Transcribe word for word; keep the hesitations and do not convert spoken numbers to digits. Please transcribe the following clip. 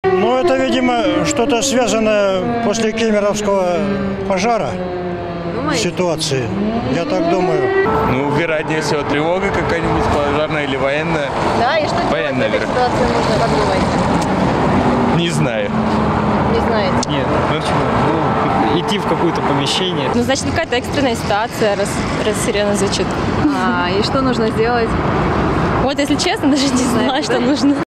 Ну, это, видимо, что-то связанное после Кемеровского пожара. Думаете? Ситуации, я так думаю. Ну, вероятнее всего, тревога какая-нибудь пожарная или военная. Да, и что делать в Военная этой вера. ситуации нужно, как думаете? Не знаю. Не знаете. Нет, ну почему? Ну, идти в какое-то помещение. Ну, значит, какая-то экстренная ситуация, раз, раз сирена звучит. А, и что нужно сделать? Вот, если честно, даже не знаю, Знаете, что да? нужно.